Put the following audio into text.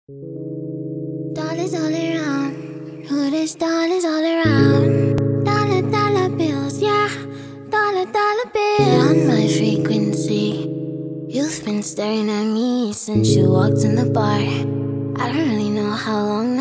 Dollars all around, who this dollars all around. Dollar, dollar bills, yeah, dollar, dollar bills. On my frequency, you've been staring at me since you walked in the bar. I don't really know how long